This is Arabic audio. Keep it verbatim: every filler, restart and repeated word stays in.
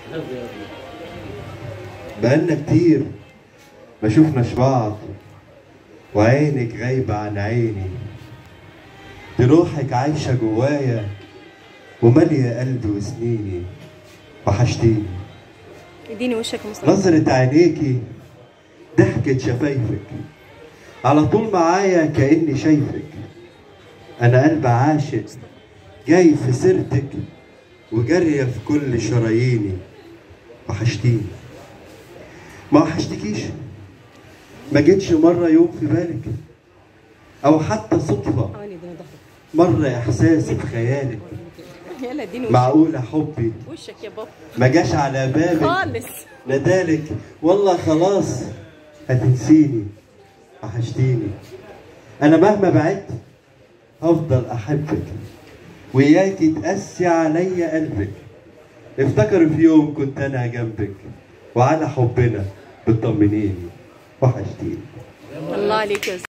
بقالنا كتير ما شفناش بعض، وعينك غايبة عن عيني، دي روحك عايشة جوايا ومالية قلبي وسنيني. وحشتيني. اديني وشك يا مصطفى. نظرة عينيكي، ضحكة شفايفك، على طول معايا كأني شايفك. أنا قلب عاشق جاي في سيرتك وجارية في كل شراييني. وحشتيني. ما وحشتكيش؟ ما جيتش مرة يوم في بالك، أو حتى صدفة مرة إحساسي في خيالك؟ يلا اديني وشك. معقولة حبي وشك يا بابا ما جاش على بالك خالص؟ ندالك والله خلاص هتنسيني. وحشتيني. أنا مهما بعدت هفضل أحبك، وإياكي تقسي عليا قلبك. افتكر في يوم كنت أنا جنبك، وعلى حبنا بتطمنيني. وحشتيني. الله عليك يا